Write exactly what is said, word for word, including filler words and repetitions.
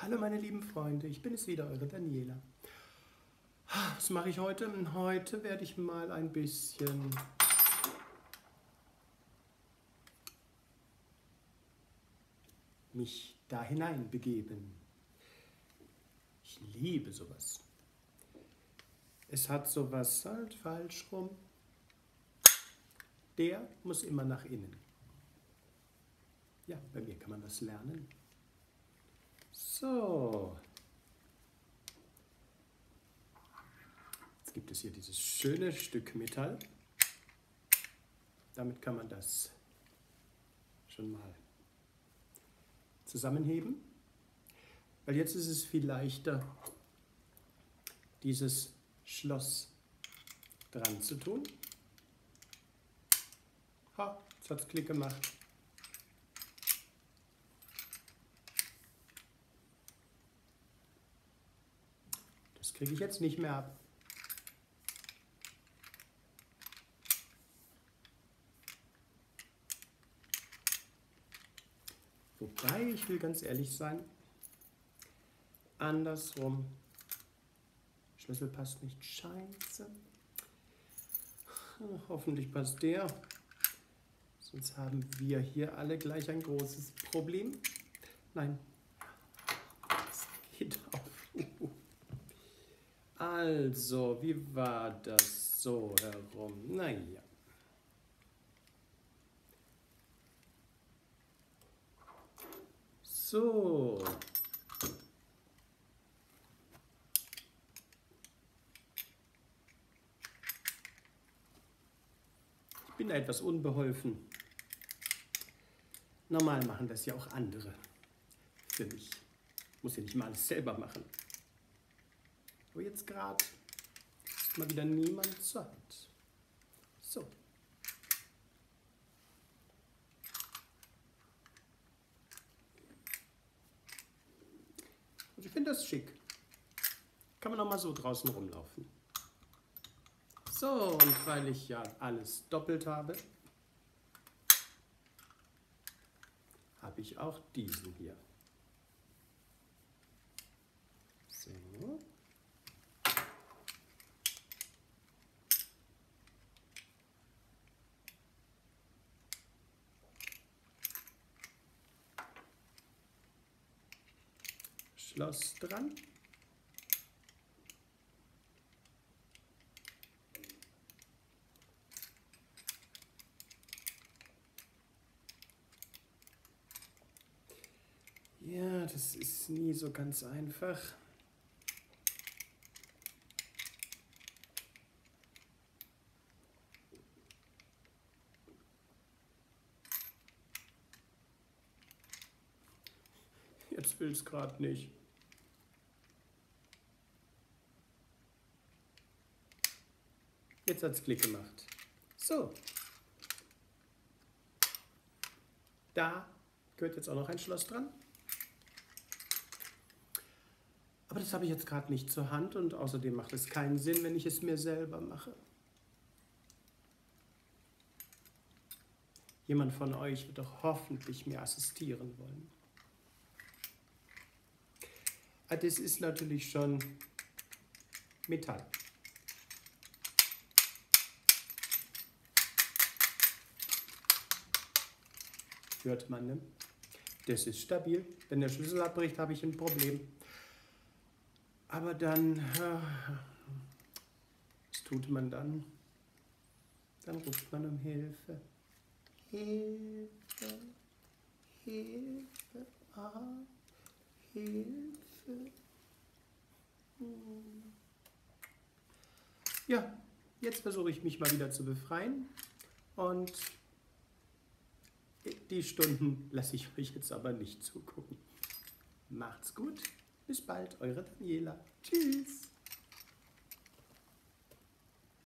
Hallo meine lieben Freunde, ich bin es wieder, eure Daniela. Was mache ich heute? Heute werde ich mal ein bisschen mich da hineinbegeben. Ich liebe sowas. Es hat sowas halt falsch rum. Der muss immer nach innen. Ja, bei mir kann man das lernen. So. Jetzt gibt es hier dieses schöne Stück Metall. Damit kann man das schon mal zusammenheben. Weil jetzt ist es viel leichter, dieses Schloss dran zu tun. Ha, jetzt hat es Klick gemacht. Das kriege ich jetzt nicht mehr ab. Wobei, ich will ganz ehrlich sein, andersrum, Schlüssel passt nicht, scheiße. Hoffentlich passt der, sonst haben wir hier alle gleich ein großes Problem. Nein, das geht auf. Also, wie war das so herum? Naja. So. Ich bin da etwas unbeholfen. Normal machen das ja auch andere für mich. Ich muss ja nicht mal alles selber machen. Aber jetzt gerade ist mal wieder niemand zur Hand. So. Also ich finde das schick. Kann man auch mal so draußen rumlaufen. So, und weil ich ja alles doppelt habe, habe ich auch diesen hier. So. Schloss dran. Ja, das ist nie so ganz einfach. Jetzt will es gerade nicht. Jetzt hat es Klick gemacht. So. Da gehört jetzt auch noch ein Schloss dran. Aber das habe ich jetzt gerade nicht zur Hand und außerdem macht es keinen Sinn, wenn ich es mir selber mache. Jemand von euch wird doch hoffentlich mir assistieren wollen. Ah, das ist natürlich schon Metall. Hört man, ne? Das ist stabil. Wenn der Schlüssel abbricht, habe ich ein Problem. Aber dann, was tut man dann? Dann ruft man um Hilfe. Hilfe, Hilfe, ah, Hilfe. Hm. Ja, jetzt versuche ich mich mal wieder zu befreien. Und die Stunden lasse ich euch jetzt aber nicht zugucken. Macht's gut. Bis bald, eure Daniela. Tschüss.